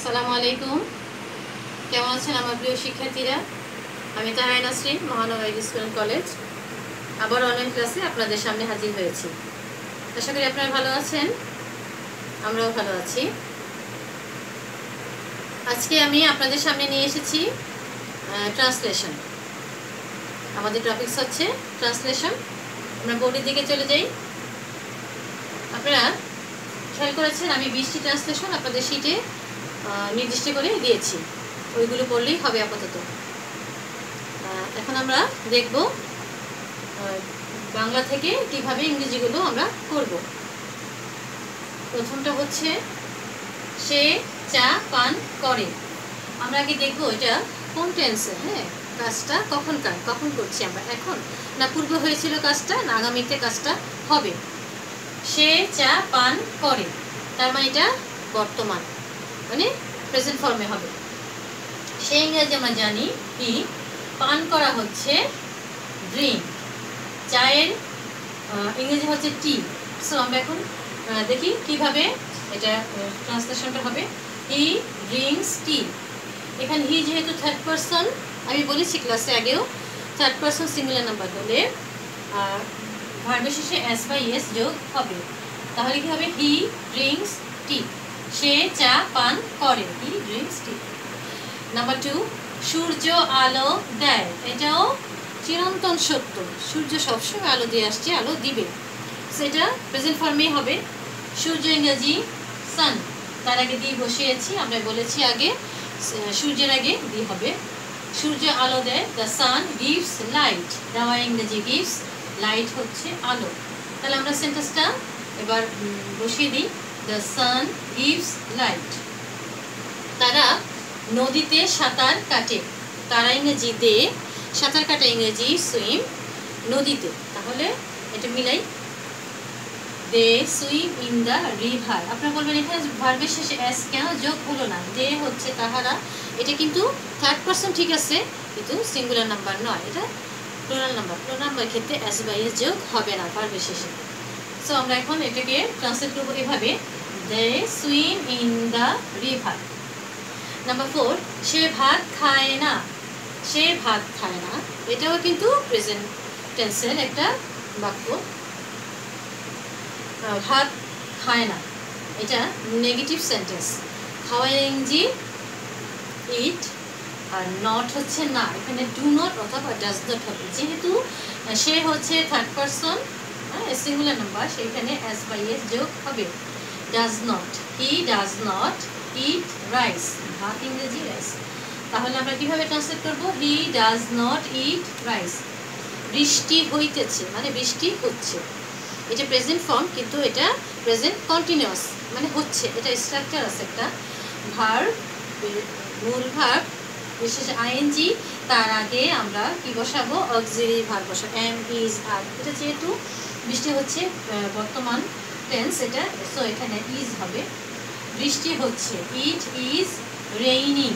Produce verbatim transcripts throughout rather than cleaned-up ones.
আসসালামু আলাইকুম। কেমন আছেন আমার প্রিয় শিক্ষার্থীরা? আমি তাহমিনা নাসরিন, মহানগর স্কুল কলেজ আবার অনলাইন ক্লাসে আপনাদের সামনে হাজির হয়েছি। আশা করি আপনারা ভালো আছেন, আমরাও ভালো আছি। আজকে আমি আপনাদের সামনে নিয়ে এসেছি ট্রান্সলেশন। আমাদের টপিকস হচ্ছে ট্রান্সলেশন। আমরা বোর্ডের দিকে চলে যাই। আপনারা খেয়াল করেছেন আমি বিশটি ট্রান্সলেশন আপনাদের শিটে নির্দিষ্ট করে দিয়েছি, ওইগুলো পড়লেই হবে আপাতত। এখন আমরা দেখব বাংলা থেকে কিভাবে ইংরেজিগুলো আমরা করব। প্রথমটা হচ্ছে সে চা পান করে। আমরা আগে দেখব এটা কোন টেন্সে, হ্যাঁ কাজটা কখনকার, কখন করছি আমরা, এখন না পূর্ব হয়েছিল কাজটা, না আগামীতে কাজটা হবে। সে চা পান করে, তার মানে এটা বর্তমান, মানে প্রেজেন্ট ফর্মে হবে। সে ইংরেজি আমরা জানি কি, পান করা হচ্ছে ড্রিঙ্ক, চায়ের ইংরেজি হচ্ছে টি। সো আমরা এখন দেখি কিভাবে এটা ট্রান্সলেশনটা হবে। He drinks tea. এখানে হি যেহেতু থার্ড পারসন, আমি বলেছি ক্লাসে আগেও, থার্ড পারসন সিঙ্গুলার নাম্বার হলে ভার্বের শেষে এস বাই এস যোগ হবে। তাহলে কি হবে? হি ড্রিঙ্কস টি। সে চা পান করে, he drinks tea. Number two, সূর্য আলো দেয়। এটাও চিরন্তন সত্য, সূর্য সবসময় আলো দিয়ে আসছে, আলো দিবে। সেটা প্রেজেন্ট ফর্মেই হবে। সূর্য ইংরেজি সান, তার আগে দিয়ে বসিয়েছি, আমরা বলেছি আগে সূর্যের আগে দিয়ে হবে। সূর্য আলো দেয়, দ্য সান গিভস লাইট। দেওয়া ইংরেজি গিভস, লাইট হচ্ছে আলো। তাহলে আমরা সেন্টেন্সটা এবার বসিয়ে দিই। The sun gives light. তারা নদীতে সাঁতার কাটে। তারা ইংরেজি দে, সাঁতার কাটা ইংরেজি সুইম, নদীতে। তাহলে এটা মিলাই, they swim in the river. আপনারা বলবেন এখানে ভার্বের শেষে এস কেন যোগ হলো না? দে হচ্ছে তাহারা, এটা কিন্তু থার্ড পারসন ঠিক আছে, কিন্তু সিঙ্গুলার নাম্বার নয়, এটা প্লুরাল নাম্বার। প্লুরাল নাম্বার ক্ষেত্রে এস বাই এস যোগ হবে না ভার্বের শেষে। সো আমরা এখন এটাকে ট্রান্সলেট করবো এভাবে, they swim in the river. Number four, সে ভাত খায় না। সে ভাত খায় না, এটাও কিন্তু প্রেজেন্ট টেন্সের একটা বাক্য। ভাত খায় না, এটা নেগেটিভ সেন্টেন্স। খাওয়া ইংরেজি ইট, আর নট হচ্ছে না। এখানে ডু নট অথবা ডাজ নট হবে। যেহেতু সে হচ্ছে থার্ড পারসন, হ্যাঁ সিঙ্গুলার নাম্বার, সেখানে এস বাই এস যোগ হবে। Does not, he does not eat rice. ভাত ইংরেজি রাইস। তাহলে আমরা কিভাবে ট্রান্সলেট করব? He does not eat rice. বৃষ্টি হইতেছে, মানে বৃষ্টি হচ্ছে, এটা প্রেজেন্ট ফর্ম, কিন্তু এটা প্রেজেন্ট কন্টিনিউয়াস, মানে হচ্ছে। এটা স্ট্রাকচার আছে একটা, ভার্ব, মূল ভার্ব, বিশেষ আইএনজি, তার আগে আমরা কি বসাবো? অক্সিলারি ভার্ব বসাবো, এম ইজ আর। এটা যেহেতু বৃষ্টি হচ্ছে বর্তমান টেন্স এটা, সো এখানে ইজ হবে। বৃষ্টি হচ্ছে, ইট ইজ রেইনিং।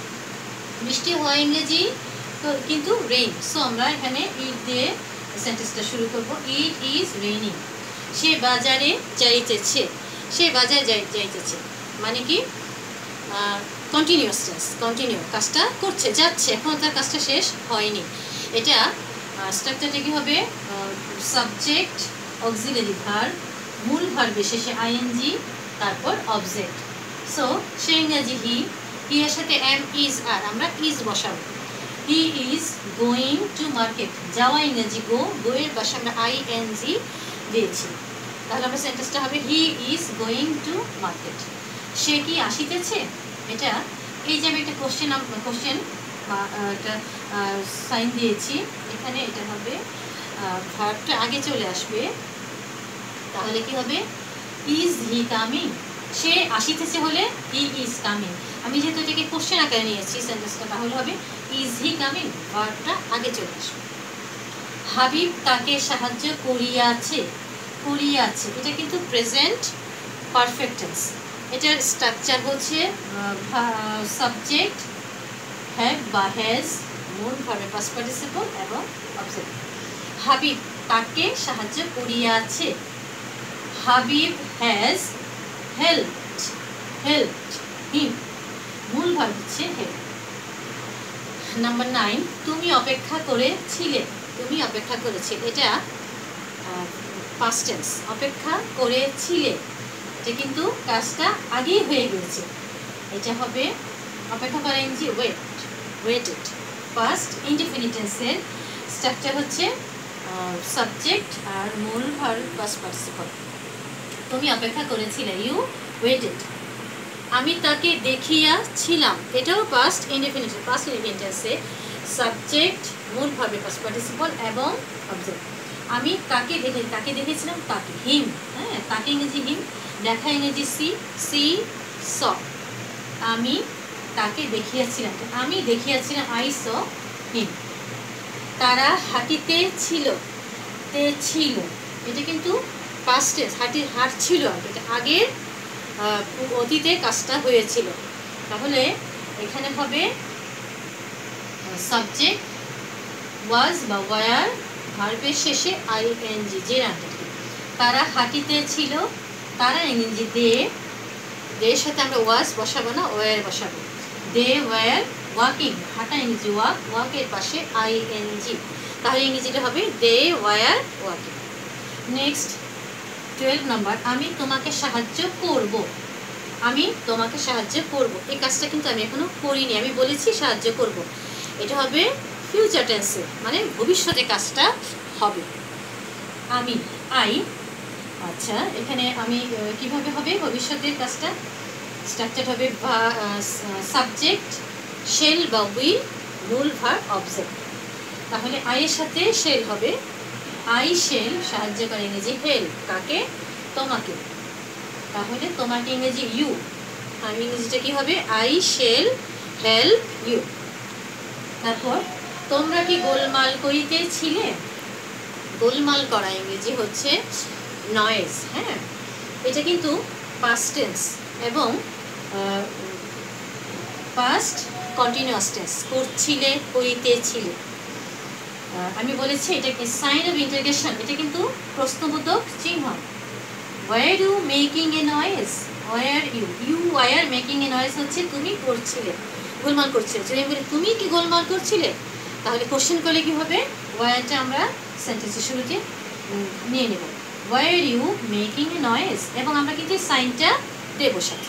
বৃষ্টি হয় ইংরেজি কিন্তু রেইন, সো আমরা এখানে ইট দিয়ে সেন্টেন্সটা শুরু করব। It is raining. সে বাজারে যাইতেছে। সে বাজারে যাই যাইতেছে মানে কি? কন্টিনিউয়াস টেন্স, কন্টিনিউ, কাজটা করছে, যাচ্ছে, এখন তার কাজটা শেষ হয়নি। এটা স্ট্রাকচারটা কি হবে? সাবজেক্ট, অক্সিলারি ভার্ব, মূল ভার্বের শেষে আইএনজি, তারপর অবজেক্ট। সো সে ইংরেজি হি, হি এর সাথে এম ইজ আর, আমরা ইজ বসাবো। He is going to market. যাওয়া ইংরেজি গো, গো এর পাশে আমরা আই এন জি দিয়েছি। তাহলে আমরা সেন্টেন্সটা হবে he is going to market. সে কি আসিতেছে? এটা এই যে আমি একটা কোশ্চেন কোশ্চেন বা একটা সাইন দিয়েছি, এখানে এটা হবে ভার্বটা আগে চলে আসবে। তাহলে কি হবে? Is he coming. সে আসিতেছে হলে হি ইজ কামিং। আমি যেহেতু এটাকে কোশ্চেন আকারে নিয়েছি সেন্টেন্সটা, তাহলে হবে ইজ হি কামিং, ভার্বটা আগে চলে আসবে। হাবিব তাকে সাহায্য করিয়াছে। করিয়াছে, এটা কিন্তু প্রেজেন্ট পারফেক্ট টেন্স। এটার স্ট্রাকচার হচ্ছে সাবজেক্ট, হ্যাভ বা হ্যাজ, মূল ভার্বের পাস্ট পার্টিসিপল এবং অবজেক্ট। হাবিব তাকে সাহায্য করিয়াছে। Habib has helped, helped him. Number nine, তুমি অপেক্ষা করেছিলে। তুমি অপেক্ষা করেছিলে, এটা পাস্ট টেন্স। অপেক্ষা করেছিলে, এটা কিন্তু কাজটা আগেই হয়ে গিয়েছে। এটা হবে অপেক্ষা করা ইংরেজি ওয়েট, ওয়েটেড। পাস্ট ইনডিফিনিট টেন্সের স্ট্রাকচার হচ্ছে সাবজেক্ট আর মূল ভার্ব পাস্ট পার্টিসিপল। তুমি অপেক্ষা করেছিলে, ইউ ওয়েটেড। আমি তাকে দেখিয়াছিলাম, এটাও পাস্ট ইনডিফিনিট। পাস্ট ইনডিফিনিট টেন্সে সাবজেক্ট, মূল ভার্ব পাস্ট পার্টিসিপল এবং অবজেক্ট। আমি তাকে দেখে তাকে দেখেছিলাম, তাকে, হিম। হ্যাঁ, তাকে ইংরেজি হিম, দেখা ইংরেজি সি, সি স। আমি তাকে দেখিয়াছিলাম, আমি দেখিয়াছিলাম, আই স হিম। তারা হাঁটিতে ছিল, তে ছিল, এটা কিন্তু পাস্ট টেন্স, হাঁটি হাঁটছিল, এটা আগের অতীতে কাজটা হয়েছিল। তাহলে এখানে হবে সাবজেক্ট ওয়াজ বা ওয়ার, ভার্বের শেষে আই এন জি, যে রানটা। তারা হাঁটিতে ছিল, তারা ইংরেজি দে, দের সাথে আমরা ওয়াজ বসাবো না, ওয়ার বসাবো। দে ওয়ার ওয়াকিং, হাঁটা ইংরেজি ওয়াক, ওয়াকের পাশে আই এন জি, তাহলে ইংরেজিটা হবে they were walking. Next twelve number, আমি তোমাকে সাহায্য করব। আমি তোমাকে সাহায্য করব, এই কাজটা কিন্তু আমি এখনো করিনি, আমি বলেছি সাহায্য করব। এটা হবে ফিউচার টেন্সে, মানে ভবিষ্যতে কাজটা হবে। আমি, আই। আচ্ছা, এখানে আমি কিভাবে হবে ভবিষ্যতের কাজটা? স্ট্রাকচার হবে সাবজেক্ট, শেল বা উইল, মূল ভার্ব, অবজেক্ট। তাহলে আইয়ের সাথে শেল হবে, আই শেল সাহায্য করে ইংরেজি হেল্প, কাকে? তোমাকে। তাহলে তোমাকে ইংরেজি ইউ, আর ইংরেজিটা কি হবে? I shall help you. তারপর তোমরা কি গোলমাল করিতেছিলে? গোলমাল করা ইংরেজি হচ্ছে নয়েজ। হ্যাঁ, এটা কিন্তু পাস্ট টেন্স এবং পাস্ট কন্টিনিউয়াস টেন্স। করছিলে, করিতেছিলে। আমি বলেছি এটা কি সাইন অফ ইন্টারগেশন, এটা কিন্তু প্রশ্নবোধক চিহ্ন। Were you making a noise? Were you, you were making a noise হচ্ছে তুমি করছিলে, গোলমাল করছিলে। যদি আমি বলি তুমি কি গোলমাল করছিলে, তাহলে কোশ্চেন করলে কি হবে? ওয়ারটা আমরা সেন্টেন্সের শুরুতে নিয়ে নেব, were you making a noise, এবং আমরা কিন্তু সাইনটা দেবো সাথে।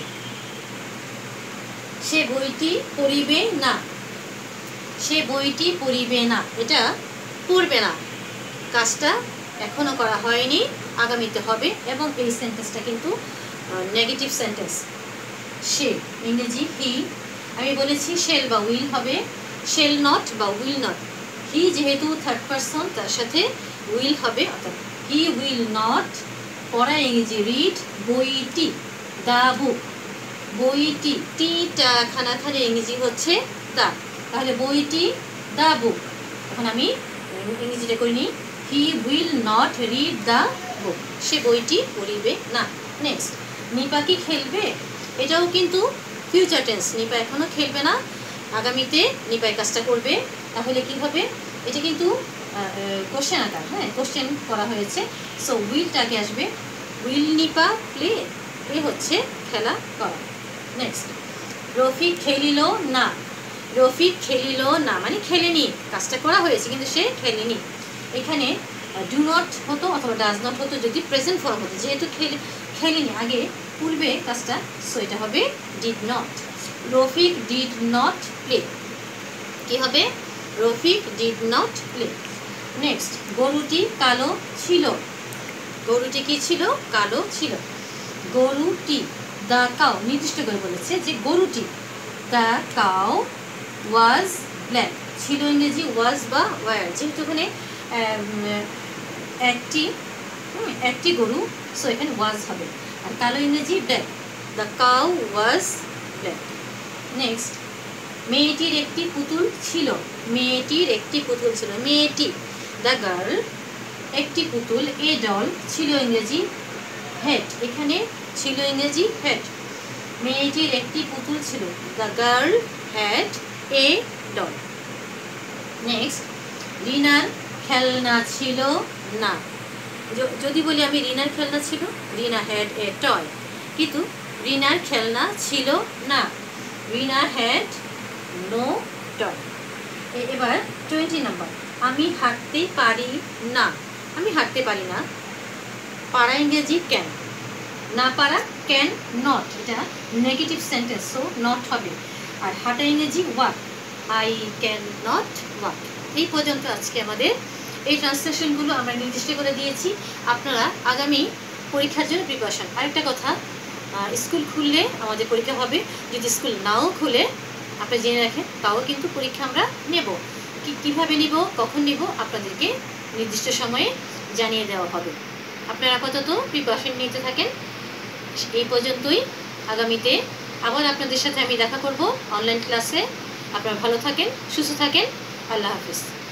সে বইটি পড়িবে না, সে বইটি পড়িবে না, এটা পড়বে না, কাজটা এখনো করা হয়নি, আগামীতে হবে, এবং এই সেন্টেন্সটা কিন্তু নেগেটিভ সেন্টেন্স। সে ইংরেজি হি, আমি বলেছি শেল বা উইল হবে, শেল নট বা উইল নট। হি যেহেতু থার্ড পারসন, তার সাথে উইল হবে, অর্থাৎ হি উইল নট পড়া ইংরেজি রিড, বইটি দা বুক, বইটি, টিটা খানাখানে ইংরেজি হচ্ছে দা, তাহলে বইটি দা বুক। এখন আমি ইংরেজিটা করিনি, he will not read the book, সে বইটি পড়িবে না। নেক্সট, নিপা কি খেলবে? এটাও কিন্তু ফিউচার টেন্স, নিপা এখনো খেলবে না, আগামীতে নিপা এই কাজটা করবে। তাহলে কি হবে? এটা কিন্তু কোশ্চেন আকার, হ্যাঁ, কোশ্চেন করা হয়েছে। সো উইলটাকে আসবে, উইল নিপা প্লে, প্লে হচ্ছে খেলা করা। নেক্সট, রফিক খেলিল না, রফিক খেলিল না মানে খেলেনি, কাজটা করা হয়েছে কিন্তু সে খেলেনি। এখানে ডু নট হতো অথবা ডাজ নট হতো যদি প্রেজেন্ট ফর্ম হতো, যেহেতু খেলে খেলেনি আগে পূর্বে কাজটা, সো এটা হবে did not. Rafiq did not play, কি হবে? Rafiq did not play. Next, গরুটি কালো ছিল, গরুটি কি ছিল? কালো ছিল। গরুটি, দ্য কাউ, নির্দিষ্ট করে বলেছে যে গরুটি, দ্য কাউ ওয়াজ ব্ল্যাক, ছিল ইংরেজি ওয়াজ বা ওয়ার, যেহেতু এখানে একটি একটি গরু, সো এখানে ওয়াজ হবে, আর কালো ইংরেজি black, the cow was black. Next, মেয়েটির একটি পুতুল ছিল, মেয়েটির একটি পুতুল ছিল, মেয়েটি দ্য গার্ল, একটি পুতুল, এ ডল, ছিল ইংরেজি হেড, এখানে ছিল ইংরেজি হেড, মেয়েটির একটি পুতুল ছিল, the girl had a doll. Next, রিনার খেলনা ছিল না, যদি বলি আমি রিনার খেলনা ছিল, রিনা হ্যাড এ টয়, কিন্তু রিনার খেলনা ছিল না, রিনা হ্যাড নো টয়। এবার টোয়েন্টি নাম্বার, আমি হাঁটতে পারি না। আমি হাঁটতে পারি না, পারা ইংরেজি ক্যান, না পারা ক্যান নট, এটা নেগেটিভ সেন্টেন্স, সো নট হবে। আর হাঁটা ইংরেজি walk, I can not walk. এই পর্যন্ত আজকে আমাদের এই ট্রান্সলেশনগুলো আমরা নির্দিষ্ট করে দিয়েছি। আপনারা আগামী পরীক্ষার জন্য প্রিপারেশন। আরেকটা কথা, স্কুল খুললে আমাদের পরীক্ষা হবে, যদি স্কুল নাও খুলে আপনি জেনে রাখেন, তাও কিন্তু পরীক্ষা আমরা নেব। কি কীভাবে নিব, কখন নিব, আপনাদেরকে নির্দিষ্ট সময়ে জানিয়ে দেওয়া হবে। আপনারা আপাতত প্রিপারেশন নিতে থাকেন। এই পর্যন্তই, আগামীতে আবার আপনাদের সাথে আমি দেখা করব অনলাইন ক্লাসে। আপনারা ভালো থাকেন, সুস্থ থাকেন, আল্লাহ হাফিজ।